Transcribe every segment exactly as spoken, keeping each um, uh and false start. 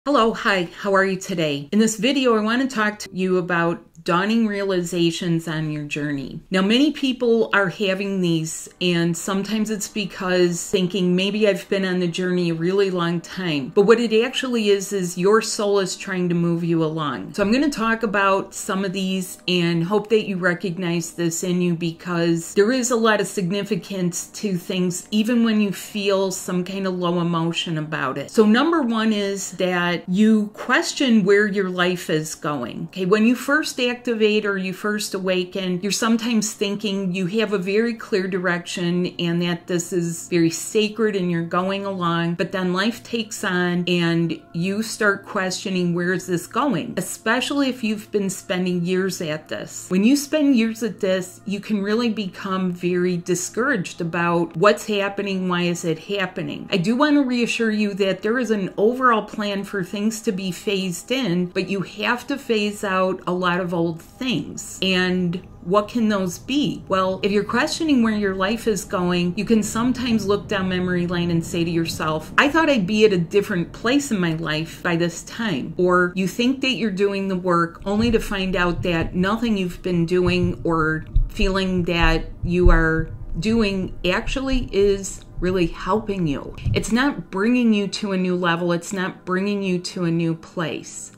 Hello, hi, how are you today? In this video, I want to talk to you about dawning realizations on your journey. Now, many people are having these, and sometimes it's because thinking maybe I've been on the journey a really long time. But what it actually is, is your soul is trying to move you along. So I'm going to talk about some of these and hope that you recognize this in you, because there is a lot of significance to things, even when you feel some kind of low emotion about it. So number one is that you question where your life is going. Okay, when you first activate or you first awaken, you're sometimes thinking you have a very clear direction and that this is very sacred and you're going along, but then life takes on and you start questioning, where is this going? Especially if you've been spending years at this. When you spend years at this, you can really become very discouraged about what's happening, why is it happening? I do want to reassure you that there is an overall plan for things to be phased in, but you have to phase out a lot of old things. And what can those be? Well, if you're questioning where your life is going, you can sometimes look down memory lane and say to yourself, I thought I'd be at a different place in my life by this time. Or you think that you're doing the work only to find out that nothing you've been doing or feeling that you are doing actually is really helping you. It's not bringing you to a new level. It's not bringing you to a new place.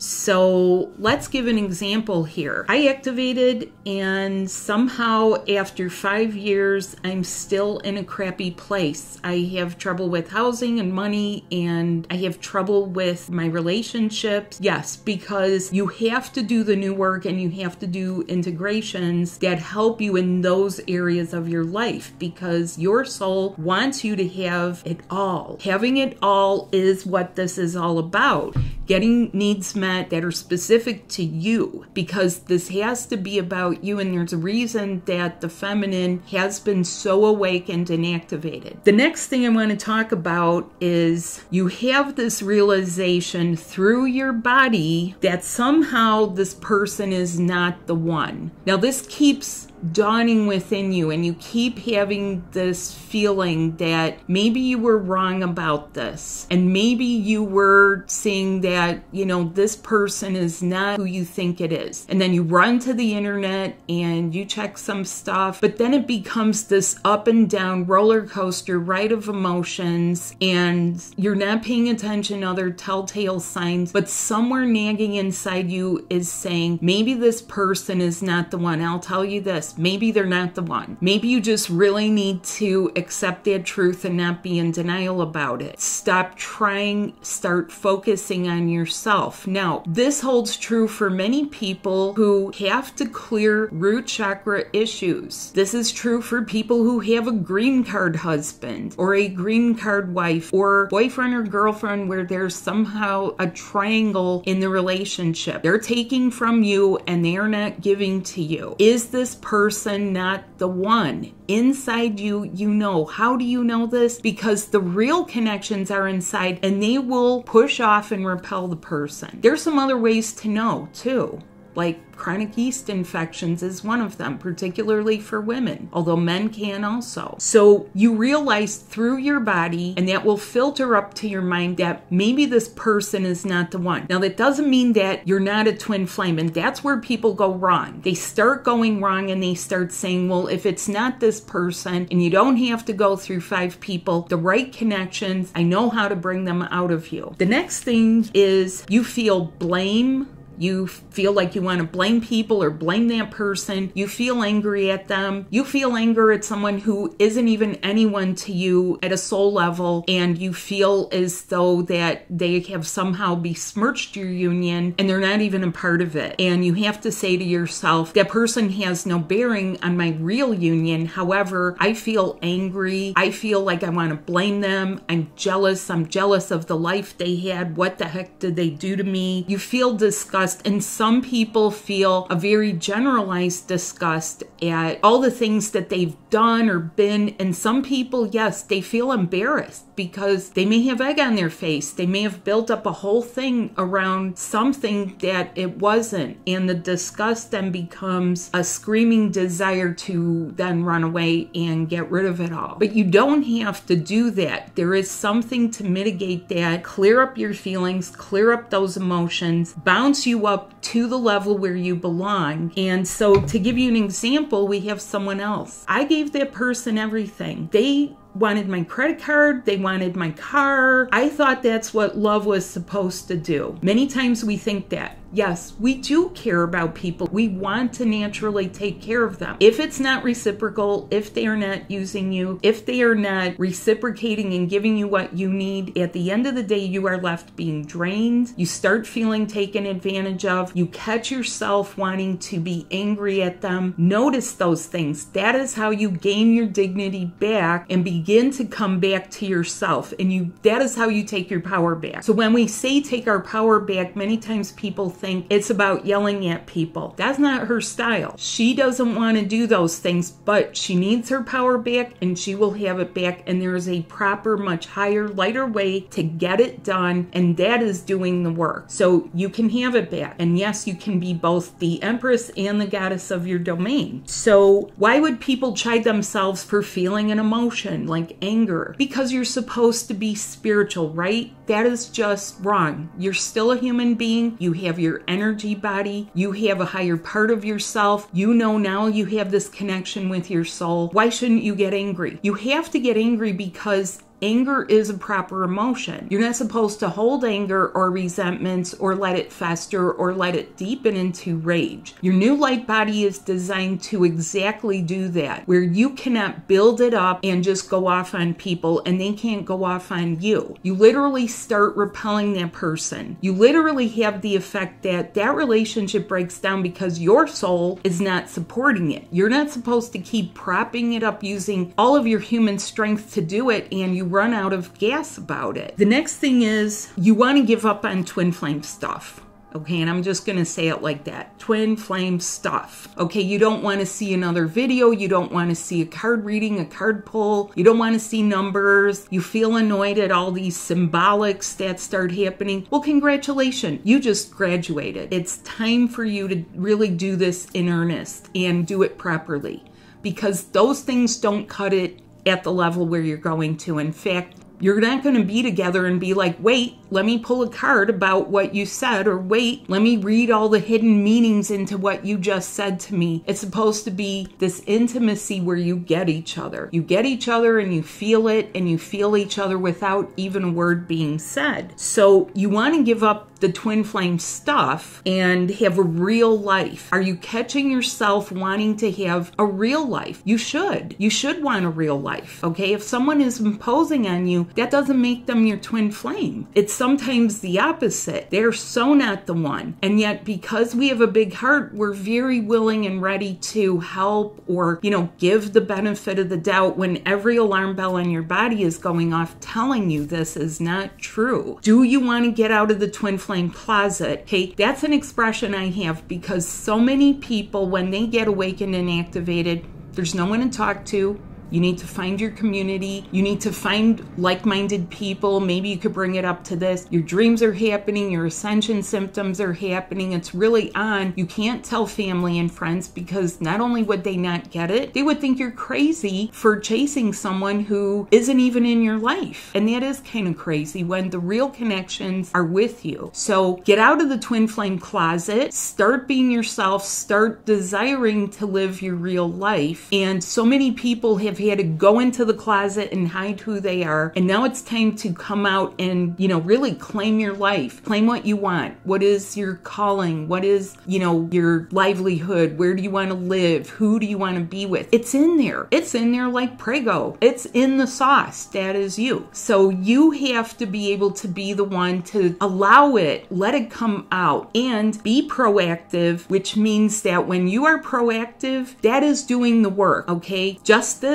So let's give an example here. I activated and somehow after five years, I'm still in a crappy place. I have trouble with housing and money, and I have trouble with my relationships. Yes, because you have to do the new work and you have to do integrations that help you in those areas of your life, because your soul wants you to have it all. Having it all is what this is all about. Getting needs met that are specific to you, because this has to be about you, and there's a reason that the feminine has been so awakened and activated. The next thing I want to talk about is you have this realization through your body that somehow this person is not the one. Now, this keeps dawning within you, and you keep having this feeling that maybe you were wrong about this, and maybe you were seeing that, you know, this person is not who you think it is. And then you run to the internet and you check some stuff, but then it becomes this up and down roller coaster ride of emotions, and you're not paying attention to other telltale signs, but somewhere nagging inside you is saying, maybe this person is not the one. I'll tell you this, maybe they're not the one. Maybe you just really need to accept that truth and not be in denial about it. Stop trying, start focusing on yourself. Now, this holds true for many people who have to clear root chakra issues. This is true for people who have a green card husband or a green card wife or boyfriend or girlfriend where there's somehow a triangle in the relationship. They're taking from you and they are not giving to you. Is this person person not the one? Inside you, you know. How do you know this? Because the real connections are inside, and they will push off and repel the person. There's some other ways to know too. Like chronic yeast infections is one of them, particularly for women, although men can also. So you realize through your body, and that will filter up to your mind, that maybe this person is not the one. Now, that doesn't mean that you're not a twin flame, and that's where people go wrong. They start going wrong and they start saying, well, if it's not this person, and you don't have to go through five people, the right connections, I know how to bring them out of you. The next thing is you feel blame. You feel like you want to blame people or blame that person. You feel angry at them. You feel anger at someone who isn't even anyone to you at a soul level, and you feel as though that they have somehow besmirched your union and they're not even a part of it. And you have to say to yourself, that person has no bearing on my real union. However, I feel angry. I feel like I want to blame them. I'm jealous. I'm jealous of the life they had. What the heck did they do to me? You feel disgusted disgust, and some people feel a very generalized disgust at all the things that they've done or been. And some people, yes, they feel embarrassed because they may have egg on their face. They may have built up a whole thing around something that it wasn't. And the disgust then becomes a screaming desire to then run away and get rid of it all. But you don't have to do that. There is something to mitigate that, clear up your feelings, clear up those emotions, bounce you up to the level where you belong. And so to give you an example, we have someone else. I gave that person everything. They wanted my credit card, they wanted my car. I thought that's what love was supposed to do. Many times we think that. Yes, we do care about people. We want to naturally take care of them. If it's not reciprocal, if they are not using you, if they are not reciprocating and giving you what you need, at the end of the day, you are left being drained. You start feeling taken advantage of. You catch yourself wanting to be angry at them. Notice those things. That is how you gain your dignity back and begin to come back to yourself. And you that is how you take your power back. So when we say take our power back, many times people think think it's about yelling at people. That's not her style. She doesn't want to do those things, but she needs her power back and she will have it back. And there is a proper, much higher, lighter way to get it done. And that is doing the work. So you can have it back. And yes, you can be both the empress and the goddess of your domain. So why would people chide themselves for feeling an emotion like anger? Because you're supposed to be spiritual, right? That is just wrong. You're still a human being. You have your energy body. You have a higher part of yourself. You know now you have this connection with your soul. Why shouldn't you get angry? You have to get angry because anger is a proper emotion. You're not supposed to hold anger or resentments or let it fester or let it deepen into rage. Your new light body is designed to exactly do that, where you cannot build it up and just go off on people and they can't go off on you. You literally start repelling that person. You literally have the effect that that relationship breaks down because your soul is not supporting it. You're not supposed to keep propping it up using all of your human strength to do it, and you run out of gas about it. The next thing is you want to give up on twin flame stuff. Okay, and I'm just going to say it like that. Twin flame stuff. Okay, you don't want to see another video. You don't want to see a card reading, a card pull. You don't want to see numbers. You feel annoyed at all these symbolics that start happening. Well, congratulations. You just graduated. It's time for you to really do this in earnest and do it properly, because those things don't cut it at the level where you're going to. In fact, you're not going to be together and be like, wait, let me pull a card about what you said, or wait, let me read all the hidden meanings into what you just said to me. It's supposed to be this intimacy where you get each other. You get each other and you feel it, and you feel each other without even a word being said. So you want to give up the twin flame stuff and have a real life. Are you catching yourself wanting to have a real life? You should. You should want a real life, okay? If someone is imposing on you, that doesn't make them your twin flame. It's sometimes the opposite. They're so not the one. And yet, because we have a big heart, we're very willing and ready to help or, you know, give the benefit of the doubt when every alarm bell in your body is going off telling you this is not true. Do you want to get out of the twin flame closet? Okay, that's an expression I have because so many people, when they get awakened and activated, there's no one to talk to. You need to find your community. You need to find like-minded people. Maybe you could bring it up to this. Your dreams are happening. Your ascension symptoms are happening. It's really on. You can't tell family and friends because not only would they not get it, they would think you're crazy for chasing someone who isn't even in your life. And that is kind of crazy when the real connections are with you. So get out of the twin flame closet. Start being yourself. Start desiring to live your real life. And so many people have had to go into the closet and hide who they are. And now it's time to come out and, you know, really claim your life. Claim what you want. What is your calling? What is, you know, your livelihood? Where do you want to live? Who do you want to be with? It's in there. It's in there like Prego. It's in the sauce. That is you. So you have to be able to be the one to allow it, let it come out, and be proactive, which means that when you are proactive, that is doing the work, okay? Justice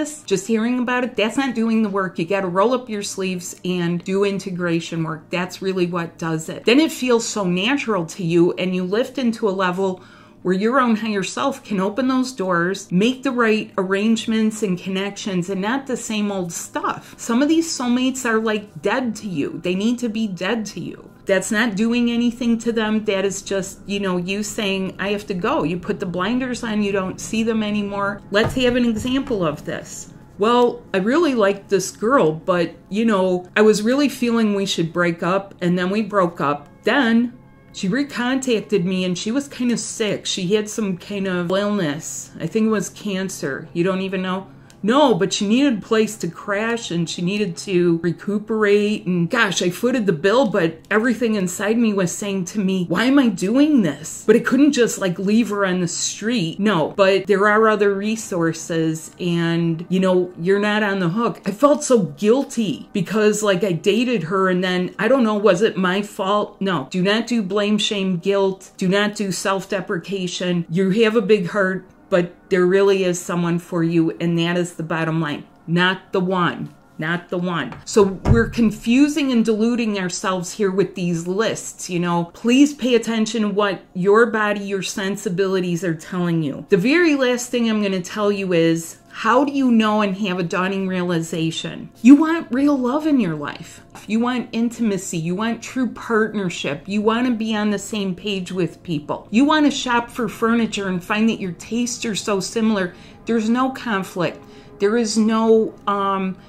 this, just hearing about it, that's not doing the work. You got to roll up your sleeves and do integration work. That's really what does it. Then it feels so natural to you, and you lift into a level where your own higher self can open those doors, make the right arrangements and connections, and not the same old stuff. Some of these soulmates are like dead to you. They need to be dead to you. That's not doing anything to them. That is just, you know, you saying, I have to go. You put the blinders on, you don't see them anymore. Let's have an example of this. Well, I really liked this girl, but, you know, I was really feeling we should break up, and then we broke up. Then she recontacted me, and she was kind of sick. She had some kind of illness. I think it was cancer. You don't even know? No, but she needed a place to crash, and she needed to recuperate. And gosh, I footed the bill, but everything inside me was saying to me, why am I doing this? But I couldn't just like leave her on the street. No, but there are other resources, and you know, you're not on the hook. I felt so guilty because like I dated her, and then I don't know, was it my fault? No, do not do blame, shame, guilt. Do not do self-deprecation. You have a big heart, but there really is someone for you, and that is the bottom line. Not the one. Not the one. So we're confusing and diluting ourselves here with these lists, you know. Please pay attention to what your body, your sensibilities are telling you. The very last thing I'm going to tell you is, how do you know and have a dawning realization? You want real love in your life. You want intimacy. You want true partnership. You want to be on the same page with people. You want to shop for furniture and find that your tastes are so similar. There's no conflict. There is no um,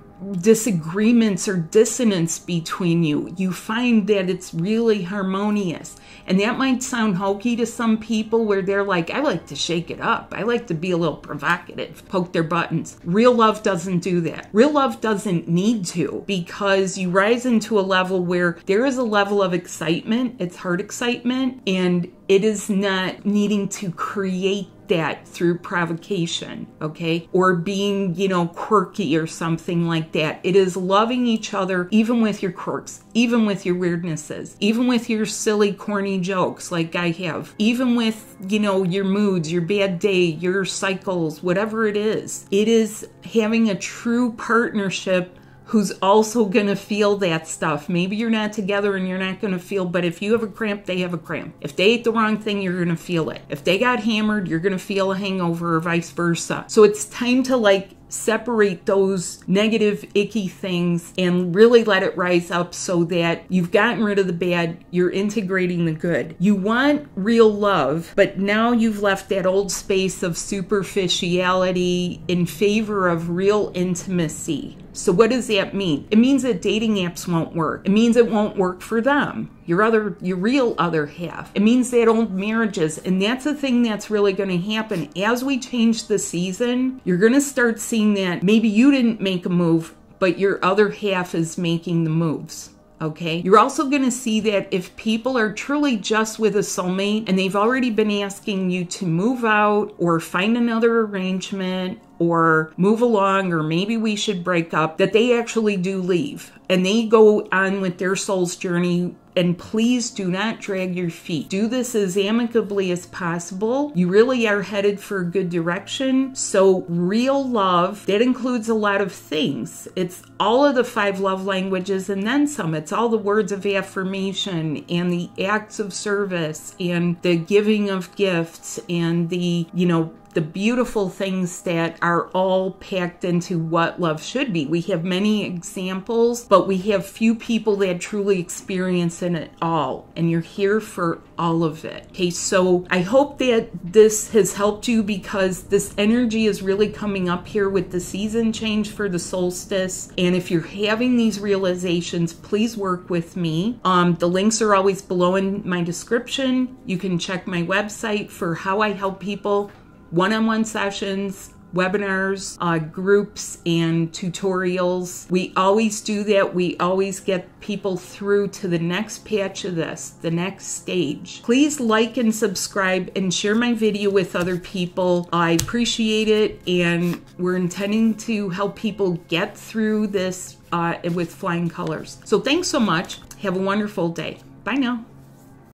disagreements or dissonance between you. You find that it's really harmonious. And that might sound hokey to some people where they're like, I like to shake it up. I like to be a little provocative, poke their buttons. Real love doesn't do that. Real love doesn't need to, because you rise into a level where there is a level of excitement. It's heart excitement, and it is not needing to create that through provocation, okay? Or being, you know, quirky or something like that. It is loving each other, even with your quirks, even with your weirdnesses, even with your silly, corny jokes like I have, even with, you know, your moods, your bad day, your cycles, whatever it is. It is having a true partnership who's also going to feel that stuff. Maybe you're not together and you're not going to feel, but if you have a cramp, they have a cramp. If they ate the wrong thing, you're going to feel it. If they got hammered, you're going to feel a hangover, or vice versa. So it's time to like separate those negative, icky things and really let it rise up so that you've gotten rid of the bad, you're integrating the good. You want real love, but now you've left that old space of superficiality in favor of real intimacy. So what does that mean? It means that dating apps won't work. It means it won't work for them, your other, your real other half. It means that old marriages, and that's the thing that's really going to happen. As we change the season, you're going to start seeing that maybe you didn't make a move, but your other half is making the moves. Okay. You're also going to see that if people are truly just with a soulmate and they've already been asking you to move out or find another arrangement or move along, or maybe we should break up, that they actually do leave and they go on with their soul's journey. And please do not drag your feet. Do this as amicably as possible. You really are headed for a good direction. So real love, that includes a lot of things. It's all of the five love languages and then some. It's all the words of affirmation and the acts of service and the giving of gifts and the, you know, the beautiful things that are all packed into what love should be. We have many examples, but we have few people that truly experience it all. And you're here for all of it. Okay, so I hope that this has helped you, because this energy is really coming up here with the season change for the solstice. And if you're having these realizations, please work with me. Um, the links are always below in my description. You can check my website for how I help people. One-on-one sessions, webinars, uh, groups, and tutorials. We always do that. We always get people through to the next patch of this, the next stage. Please like and subscribe and share my video with other people. I appreciate it, and we're intending to help people get through this uh, with flying colors. So thanks so much. Have a wonderful day. Bye now.